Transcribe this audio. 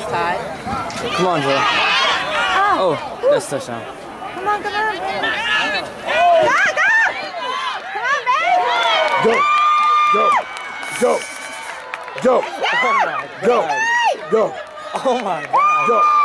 tied. Come on, Joel. Oh, that's touchdown. Come on, come on. Go, go! Come on, baby. Go. Go. Go. Go. Oh my God. Go.